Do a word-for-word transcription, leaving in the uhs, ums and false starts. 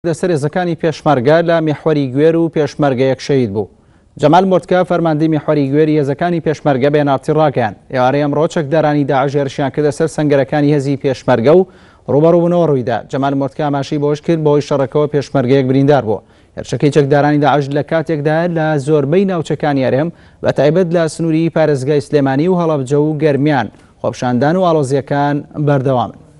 سەرێزەکانی پێشمەرگە لە میحوەری گوێر و پێشمەرگەیەک شەهید بوو. جەمال مۆردکە فەرماندەی میحوەری گوێری هێزەکانی پێشمەرگە بێناڵتی ڕاگەیاند. ئێوارەی ئەمڕۆ چەکدارانی داعش هێرشیان کردە سەر سەنگەرەکانی هێزی پێشمەرگە و ڕوبەڕووبوونەوە ڕوویدا. جەمال مۆردکە ئاماژەی بەوەش کرد بەهۆی شەڕەکەوە پێشمەرگەیەک بریندار بووە. هێرشەکەی چەکدارانی داعش لە کاتێکدا لە زۆربەی ناوچەکانی هەرێم بەتایبەت لە سنووری پارێزگای سلێمانی و هەڵەبجە و گەرمیان خۆپیشاندان و ئاڵۆزیەکان بەردەوامن.